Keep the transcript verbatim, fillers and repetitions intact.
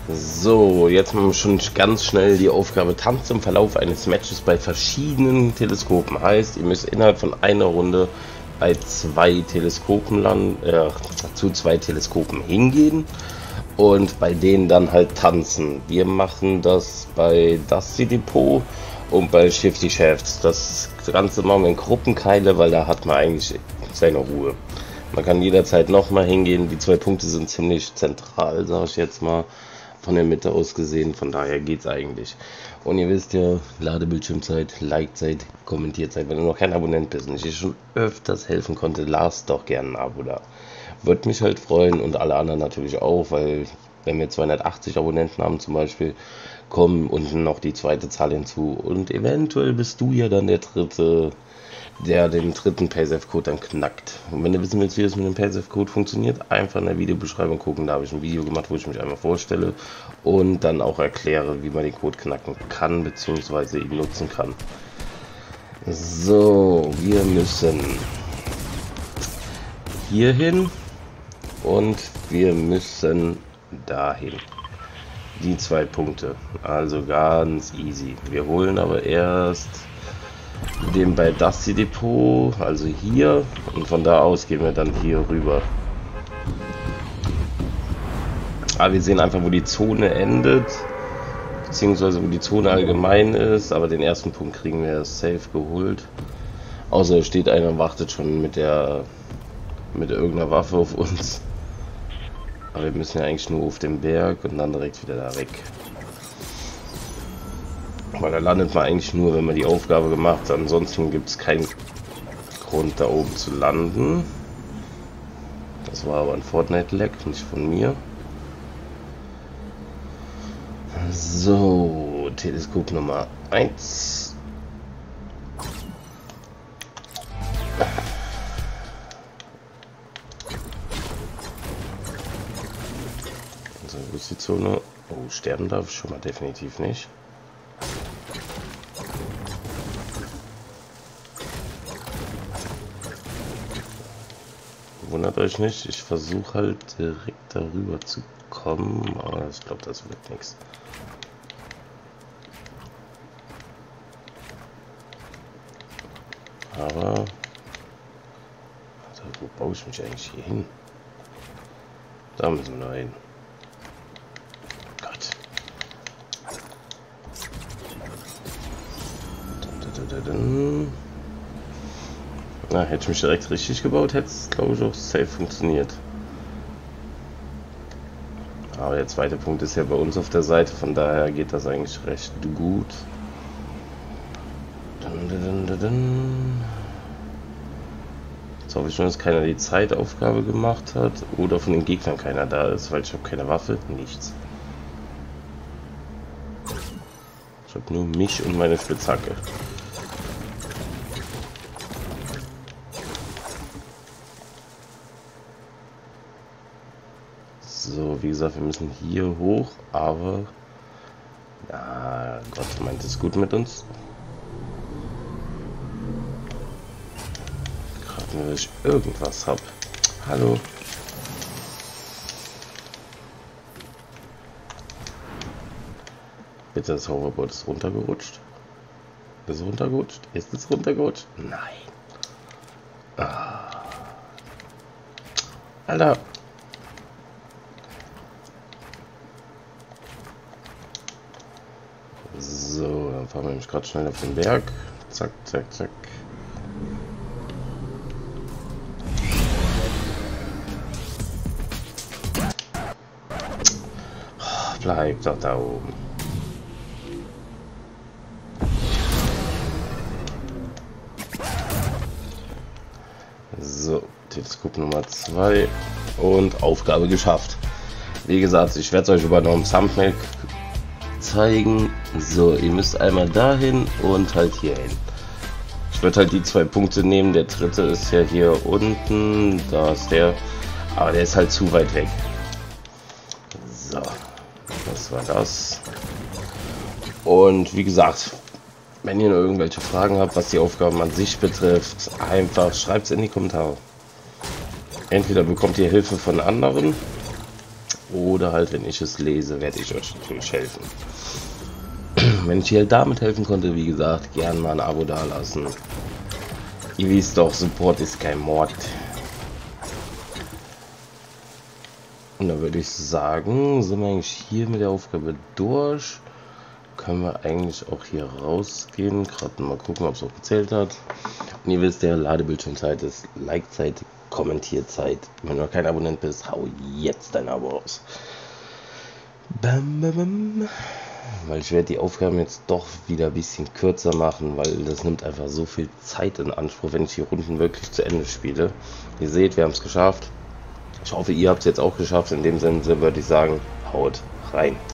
So, jetzt machen wir schon ganz schnell die Aufgabe Tanz im Verlauf eines Matches bei verschiedenen Teleskopen. Heißt, ihr müsst innerhalb von einer Runde bei zwei Teleskopen landen, äh, zu zwei Teleskopen hingehen und bei denen dann halt tanzen. Wir machen das bei Dusty Depot und bei Shifty Shafts. Das Ganze machen wir in Gruppenkeile, weil da hat man eigentlich seine Ruhe. Man kann jederzeit nochmal hingehen. Die zwei Punkte sind ziemlich zentral, sage ich jetzt mal, von der Mitte aus gesehen. Von daher geht es eigentlich. Und ihr wisst ja, Ladebildschirmzeit, Like-Zeit, kommentiert seid. Wenn du noch kein Abonnent bist und ich dir schon öfters helfen konnte, lasst doch gerne ein Abo da. Würde mich halt freuen und alle anderen natürlich auch, weil wenn wir zweihundertachtzig Abonnenten haben zum Beispiel, kommen unten noch die zweite Zahl hinzu. Und eventuell bist du ja dann der dritte, der den dritten Paysafe-Code dann knackt. Und wenn du wissen willst, wie das mit dem Paysafe-Code funktioniert, einfach in der Videobeschreibung gucken. Da habe ich ein Video gemacht, wo ich mich einmal vorstelle und dann auch erkläre, wie man den Code knacken kann, beziehungsweise ihn nutzen kann. So, wir müssen hier hin und wir müssen dahin. Die zwei Punkte. Also ganz easy. Wir holen aber erst den bei Dusty Depot, also hier, und von da aus gehen wir dann hier rüber. Aber wir sehen einfach, wo die Zone endet, beziehungsweise wo die Zone allgemein ist, aber den ersten Punkt kriegen wir safe geholt. Außer es steht einer und wartet schon mit der mit irgendeiner Waffe auf uns. Aber wir müssen ja eigentlich nur auf den Berg und dann direkt wieder da weg. Weil da landet man eigentlich nur, wenn man die Aufgabe gemacht hat. Ansonsten gibt es keinen Grund, da oben zu landen. Das war aber ein Fortnite-Lag, nicht von mir. So, Teleskop Nummer eins. So, wo ist die Zone? Oh, sterben darf ich schon mal definitiv nicht. Wundert euch nicht, ich versuche halt direkt darüber zu kommen, aber ich glaube, das wird nichts. Aber also, wo baue ich mich eigentlich hier hin? Da müssen wir noch hin. Gott. Dun, dun, dun, dun. Na, hätte ich mich direkt richtig gebaut, hätte es, glaube ich, auch safe funktioniert. Aber der zweite Punkt ist ja bei uns auf der Seite, von daher geht das eigentlich recht gut. Dun, dun, dun, dun. Jetzt hoffe ich schon, dass keiner die Zeitaufgabe gemacht hat oder von den Gegnern keiner da ist, weil ich habe keine Waffe, nichts. Ich habe nur mich und meine Spitzhacke. So, wie gesagt, wir müssen hier hoch, aber ja, Gott meint es gut mit uns. Gerade nur, dass ich irgendwas habe. Hallo. Bitte, das Hoverboard ist runtergerutscht. Ist es runtergerutscht? Ist es runtergerutscht? Nein. Ah. Alter. So, dann fahren wir nämlich gerade schnell auf den Berg. Zack, zack, zack. Oh, bleib doch da oben. So, Teleskop Nummer zwei und Aufgabe geschafft. Wie gesagt, ich werde es euch über noch im Thumbnail zeigen. So, ihr müsst einmal dahin und halt hier hin. Ich würde halt die zwei Punkte nehmen. Der dritte ist ja hier unten. Da ist der. Aber der ist halt zu weit weg. So, das war das. Und wie gesagt, wenn ihr noch irgendwelche Fragen habt, was die Aufgaben an sich betrifft, einfach schreibt es in die Kommentare. Entweder bekommt ihr Hilfe von anderen Oder halt, wenn ich es lese, werde ich euch natürlich helfen. Wenn ich hier damit helfen konnte, wie gesagt, gern mal ein Abo dalassen. Ihr wisst doch, Support ist kein Mord. Und da würde ich sagen, sind wir eigentlich hier mit der Aufgabe durch. Können wir eigentlich auch hier rausgehen. Gerade mal gucken, ob es auch gezählt hat. Und ihr wisst, der Ladebildschirmzeit ist Like-Zeit, Kommentierzeit. Wenn du noch kein Abonnent bist, hau jetzt dein Abo raus. Bam, bam, bam. Weil ich werde die Aufgaben jetzt doch wieder ein bisschen kürzer machen, weil das nimmt einfach so viel Zeit in Anspruch, wenn ich die Runden wirklich zu Ende spiele. Ihr seht, wir haben es geschafft. Ich hoffe, ihr habt es jetzt auch geschafft. In dem Sinne würde ich sagen, haut rein.